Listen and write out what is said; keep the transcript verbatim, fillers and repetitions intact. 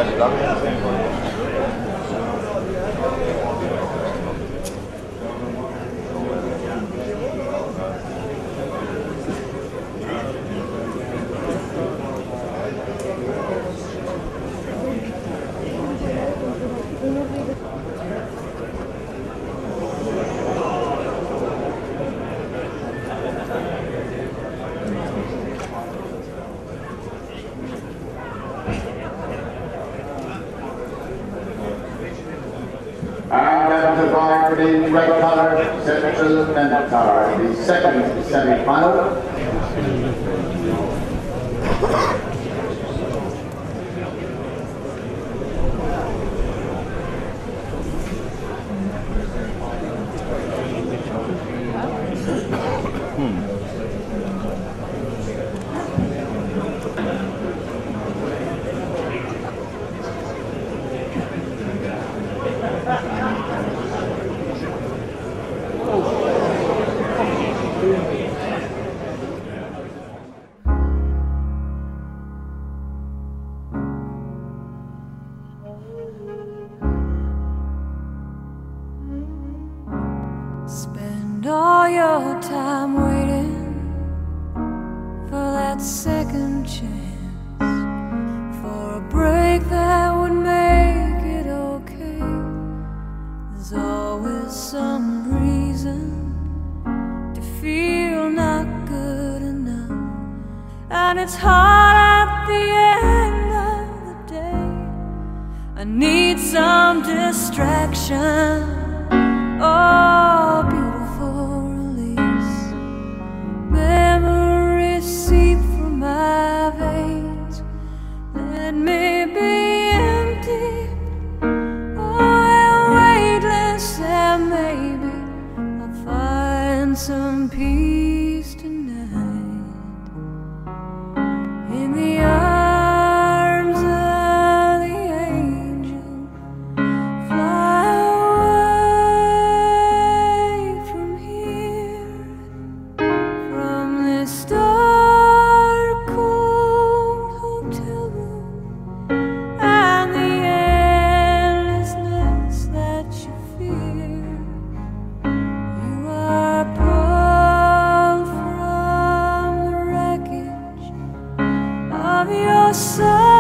For the red color, Central Mentor, the second semi-final. Spend all your time waiting for that second chance, for a break that would make it okay. There's always some reason to feel not good enough, and it's hard at the end of the day. I need some distraction. Oh, beautiful release. Memories seep from my veins. Let me be empty, oh, and weightless, and maybe I'll find some peace tonight in the arms of the angel. Fly dark, cold hotel room, and the endlessness that you fear. You are pulled from the wreckage of your soul.